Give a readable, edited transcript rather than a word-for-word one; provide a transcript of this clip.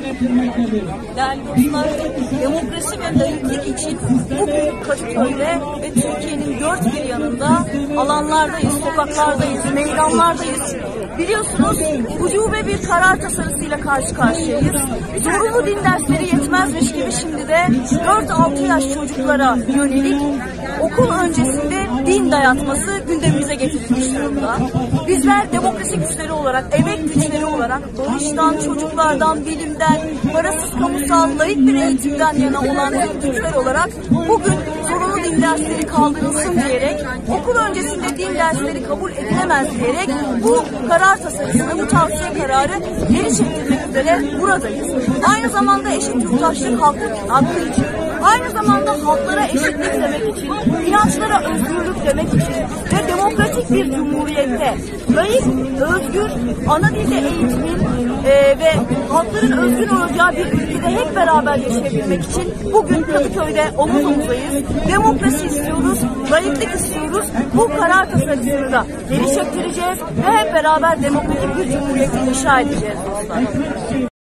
Değerli dostlar, demokrasi ve layıklık için bugün Kadıköy'de ve Türkiye'nin dört bir yanında alanlardayız, sokaklardayız, meydanlardayız. Biliyorsunuz ucube bir karar tasarısıyla karşı karşıyayız. Zorunlu din dersleri yetmezmiş gibi şimdi de 4-6 yaş çocuklara yönelik okul öncesinde din dayatması gündemimize getirilmiş durumda. Bizler demokrasi güçleri olarak, emek güçleri olarak barıştan, çocuklardan, bilimden, parasız kamusal, layık bir eğitimden yana olan güçler olarak bugün zorunlu din dersleri kaldırılsın diyerek, okul öncesinde din dersleri kabul edilemez diyerek bu karar tasarısını, bu tavsiye kararı geri çektirmek üzere buradayız. Aynı zamanda eşit yurttaşlık hakkı için, aynı zamanda halklara eşitlik demek için, inançlara özgürlük demek için ve demokratik bir cumhuriyette layık, özgür, ana dilde eğitimin ve halkların özgür olacağı bir ülkede hep beraber yaşayabilmek için bugün Kadıköy'de omuz omuzayız. Demokrasi istiyoruz, layıklık istiyoruz. Bu karar tasarısını da geri çektireceğiz ve hep beraber demokratik bir cumhuriyeti inşa edeceğiz dostlar.